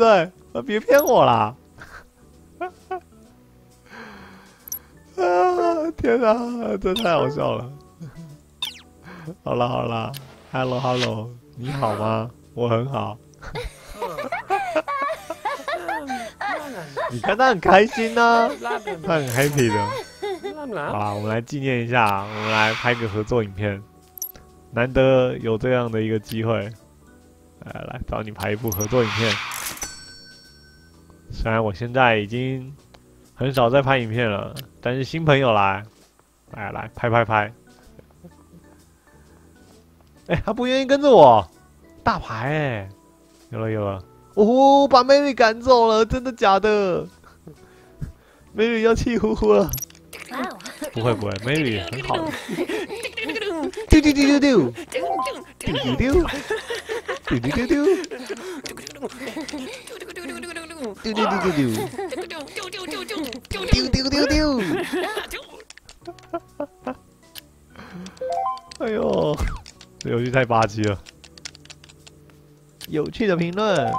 对？别骗我啦！啊！天哪，这太好笑了。好了好了 ，Hello Hello， 你好吗？我很好。你看他很开心呢、他很 happy 的。好啦，我们来纪念一下，我们来拍个合作影片。难得有这样的一个机会，来找你拍一部合作影片。虽然我现在已经很少在拍影片了，但是新朋友来拍拍拍。他不愿意跟着我，大牌有了有了。哦，把 Mary 赶走了，真的假的？Mary 要气呼呼了。不会，Mary 很好的。丢丢丢丢丢，丢丢丢，丢丢丢丢，丢丢丢丢丢，丢丢丢丢。哎呦，这游戏太霸气了！有趣的评论。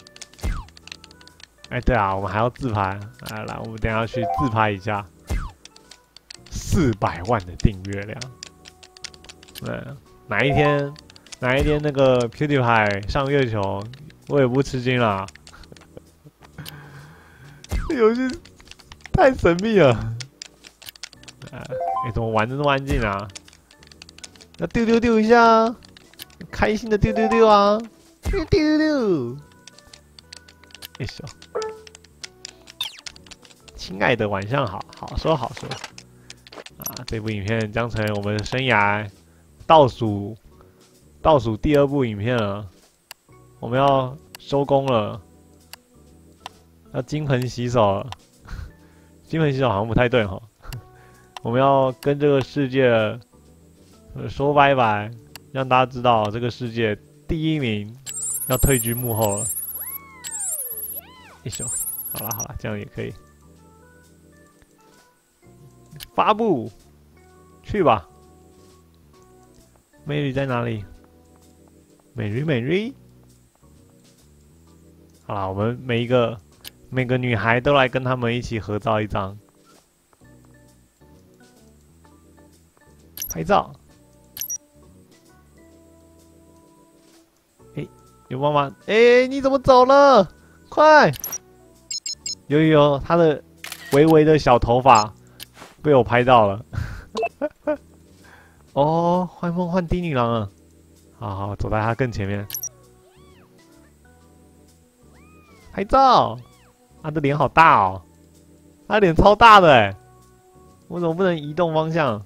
对啊，我们还要自拍。来，我们等一下去自拍一下。400万的订阅量。哪一天那个 PewDiePie 上月球，我也不吃惊啦。这游戏太神秘了。怎么玩的那么安静啊？要丢丢丢一下，开心的丢丢丢啊！丢丢丢。亲爱的，晚上好，好说好说。这部影片将成为我们生涯倒数第2部影片了。我们要收工了，要金盆洗手了。金盆洗手好像不太对哈。我们要跟这个世界说拜拜，让大家知道这个世界第1名要退居幕后了。好了，这样也可以。发布，去吧。Mary 在哪里？Mary。好啦，我们每个女孩都来跟他们一起合照一张，拍照。有妈妈，你怎么走了？快！有，他的微微的小头发被我拍到了。哦，换梦幻叮女郎了。好，走在他更前面，拍照。他的脸好大哦，他脸超大的我怎么不能移动方向？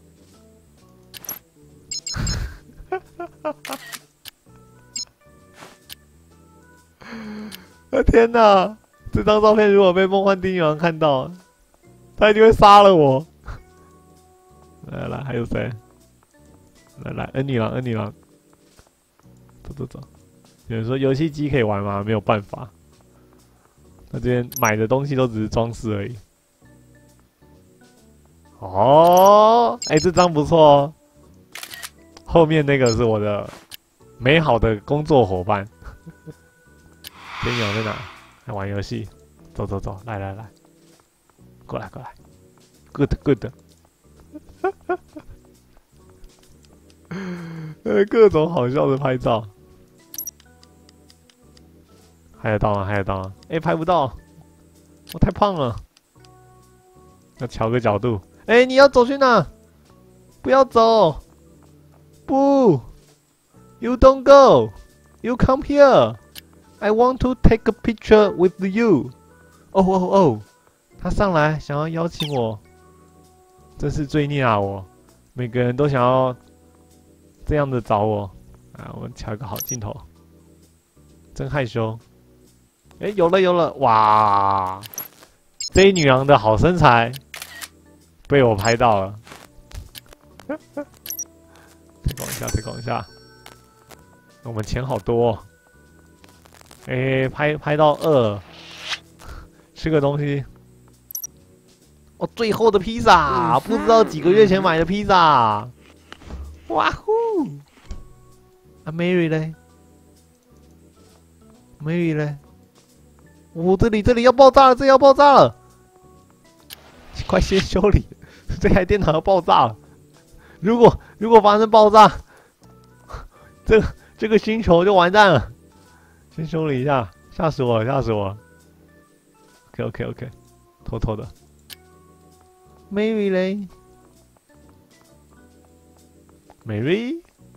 天哪！这张照片如果被梦幻叮女郎看到，他一定会杀了我。来，还有谁？来，恩女郎，走。有人说游戏机可以玩吗？没有办法。那这边买的东西都只是装饰而已。哦，这张不错哦。后面那个是我的美好的工作伙伴。天友在哪？来玩游戏。走，来，过来。Good。各种好笑的拍照。还有到吗？拍不到，我太胖了。要调个角度。你要走去哪？不要走！不 ，You don't go. You come here. I want to take a picture with you. 哦，他上来想要邀请我，真是罪孽啊！每个人都想要这样的找我。我们调一个好镜头。真害羞。有了！哇，这女郎的好身材被我拍到了。推广一下。我们钱好多哦。拍到2，吃个东西。最后的披萨，不知道几个月前买的披萨。哇呼！Mary 嘞？ 我这里要爆炸了，这要爆炸了！快先修理，这台电脑要爆炸了。如果发生爆炸，这个星球就完蛋了。先修理一下，吓死我了，吓死我了。OK， 偷偷的。Mary 嘞 ，Mary，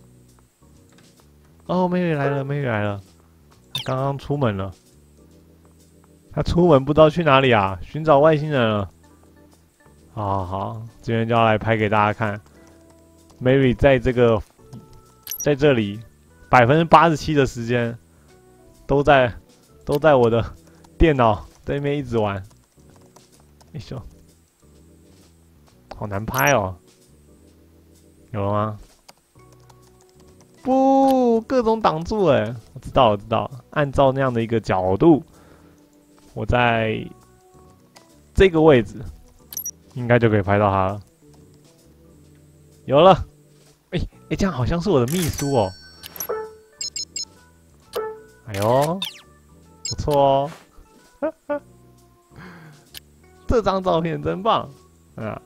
哦，Mary 来了，Mary 来了，她刚刚出门了。她出门不知道去哪里啊，寻找外星人了。好，这边就要来拍给大家看。Mary 在这里87%的时间都在我的电脑在那边一直玩。哎呦，好难拍哦！有了吗？不，各种挡住哎！我知道，按照那样的一个角度，我在这个位置应该就可以拍到他了。有了，这样好像是我的秘书哦。哎呦，不错哦。这张照片真棒啊！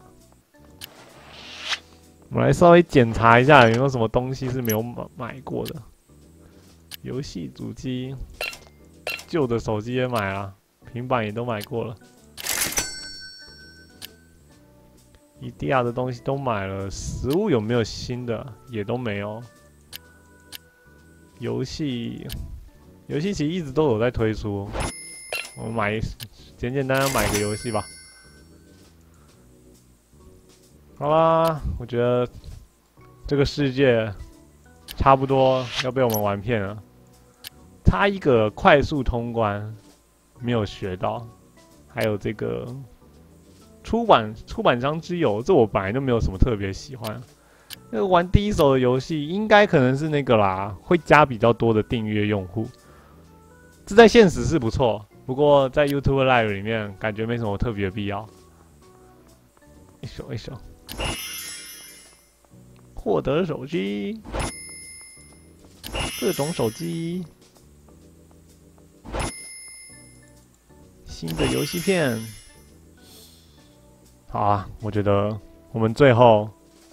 我们来稍微检查一下有没有什么东西是没有买过的。游戏主机，旧的手机也买了，平板也都买过了。IDEA 的东西都买了，食物有没有新的也都没有。游戏其实一直都有在推出，我买简单买个游戏吧。好啦，我觉得这个世界差不多要被我们玩遍了，差一个快速通关没有学到，还有这个出版商之友，这我本来就没有什么特别喜欢。那个玩第一手的游戏，应该可能是那个啦，会加比较多的订阅用户。这在现实是不错，不过在 YouTube Live 里面感觉没什么特别的必要。一手，获得手机，各种手机，新的游戏片。好啊，我觉得我们最后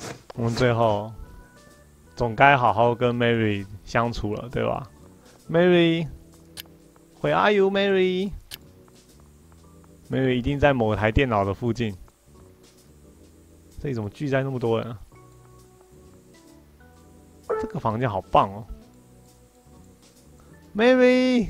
总该好好跟 Mary 相处了，对吧 ？Mary，Where are you, Mary？ Mary 一定在某台电脑的附近。这里怎么聚在那么多人啊？这个房间好棒哦 ，Mary。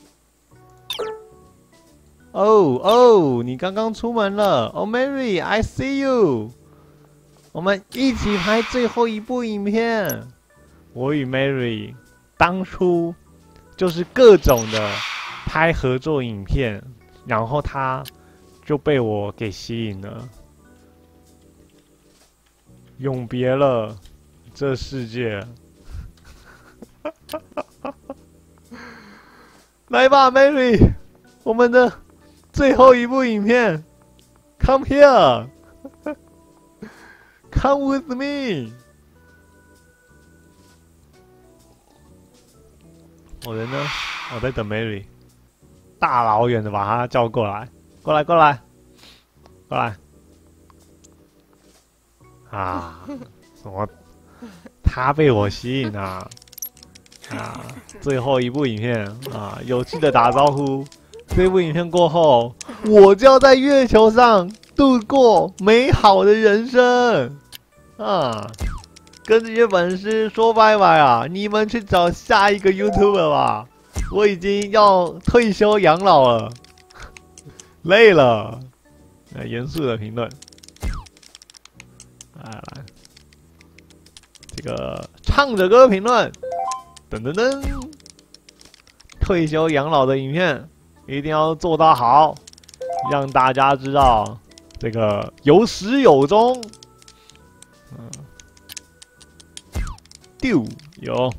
哦，你刚刚出门了。哦 ，Mary，I see you。我们一起拍最后一部影片。我与 Mary 当初就是各种的拍合作影片，然后她就被我给吸引了，永别了这世界。来吧 ，Mary， 我们的最后一部影片 ，Come here，Come with me。我人呢？我在等 Mary， 大老远的把她叫过来，过来。啊，什么？她被我吸引啊！最后一部影片啊，有趣的打招呼。这部影片过后，我就要在月球上度过美好的人生啊！跟这些粉丝说拜拜啊！你们去找下一个 YouTuber 吧，我已经要退休养老了，累了。严肃的评论，来，这个唱着歌评论，噔，退休养老的影片一定要做到好，让大家知道这个有始有终。有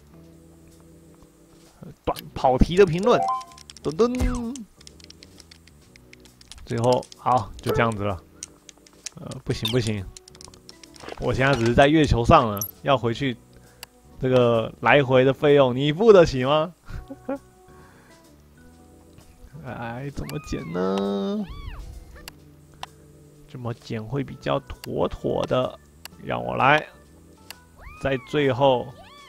短跑题的评论，噔，最后好就这样子了。不行，我现在只是在月球上了，要回去，这个来回的费用你付得起吗？ 哎，怎么剪呢？怎么剪会比较妥妥的？让我来，在最后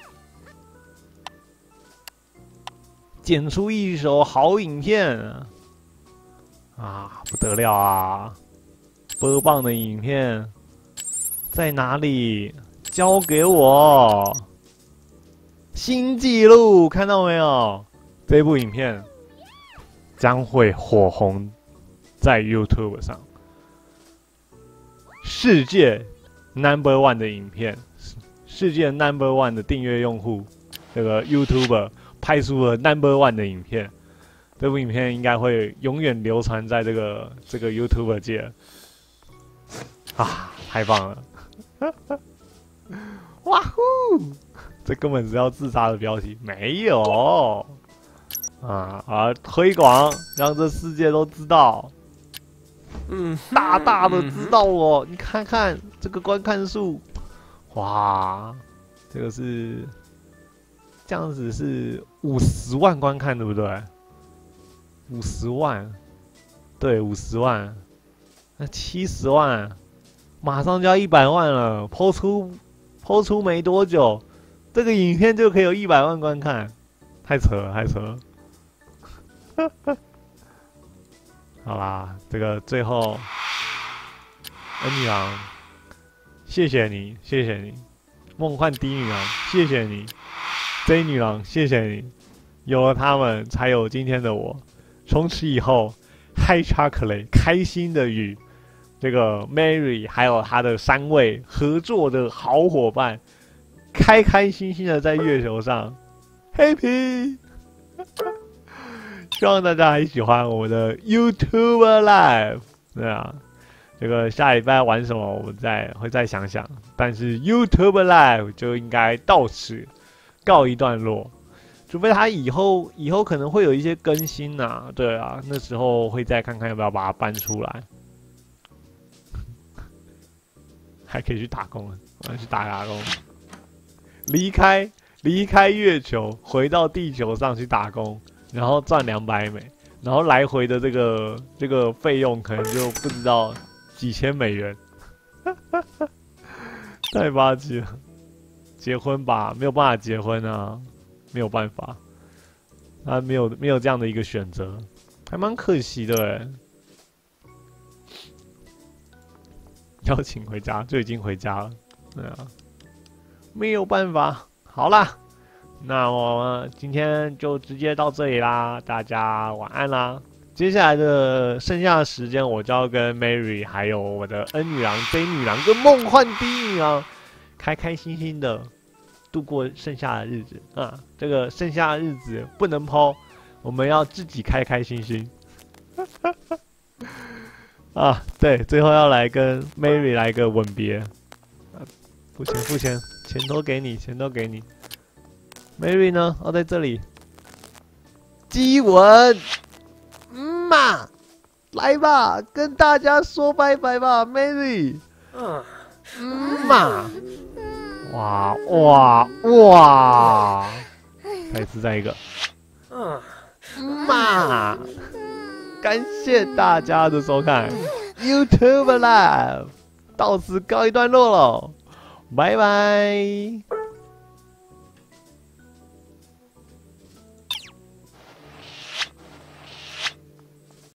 剪出一首好影片啊！不得了啊！播放的影片在哪里？交给我！新纪录，看到没有？这部影片将会火红在 YouTube 上，世界 No.1 的影片，世界 No.1 的订阅用户，这个 YouTuber 拍出了 No.1 的影片。这部影片应该会永远流传在这个 YouTuber 界啊！太棒了！哇呼！这根本是要自杀的标题，没有推广，让这世界都知道，大大的知道我。你看看这个观看数，哇，这个是这样子是50万观看，对不对？50万，对，50万，那70万，马上就要100万了。抛出没多久，这个影片就可以有100万观看，太扯了，太扯了。好啦，这个最后，恩女郎，谢谢你，谢谢你，梦幻 D 女郎，谢谢你 ，J 女郎，谢谢你，有了他们，才有今天的我。从此以后 ，Hi Chocolate 开心的与这个 Mary 还有他的3位合作的好伙伴，开开心心的在月球上 Happy。希望大家还喜欢我们的 YouTuber Live， 对啊，这个下礼拜玩什么我们会再想想，但是 YouTuber Live 就应该到此告一段落，除非他以后可能会有一些更新啊，对啊，那时候会再看看要不要把它搬出来，还可以去打工，我要去打工，离开月球，回到地球上去打工。然后赚200美，然后来回的这个费用可能就不知道几千美元，太霸气了！结婚吧，没有办法结婚啊，没有办法，他没有这样的一个选择，还蛮可惜的哎。邀请回家就已经回家了，对啊，没有办法。好啦。那我今天就直接到这里啦，大家晚安啦。接下来的剩下的时间，我就要跟 Mary 还有我的恩女郎、J 女郎跟梦幻 D 女郎，开开心心的度过剩下的日子啊。这个剩下的日子不能抛，我们要自己开开心心。啊，对，最后要来跟 Mary 来个吻别。付钱，钱都给你，钱都给你。Mary 呢？哦，在这里。激吻，嘛，来吧，跟大家说拜拜吧，Mary。嘛，哇！再一个。嘛，感谢大家的收看 ，YouTube Live 到此告一段落喽，拜拜。